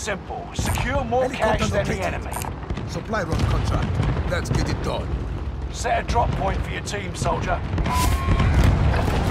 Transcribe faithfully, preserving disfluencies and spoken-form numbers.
simple. Secure more cash than the enemy. Supply run contract. Let's get it done. Set a drop point for your team, soldier.